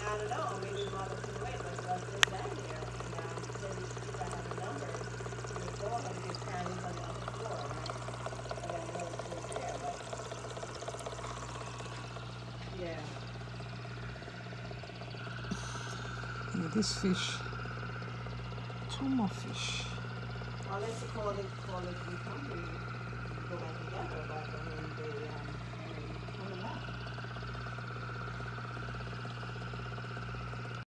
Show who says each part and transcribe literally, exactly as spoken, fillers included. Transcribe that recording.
Speaker 1: I don't know, maybe the mother put away, but it was just down there. And um, she said that she got have a number to call her because Karen's on the other floor, right? And I know she was there, but yeah.
Speaker 2: Yeah, this fish. Two more fish.
Speaker 1: Unless you call it, call it the company.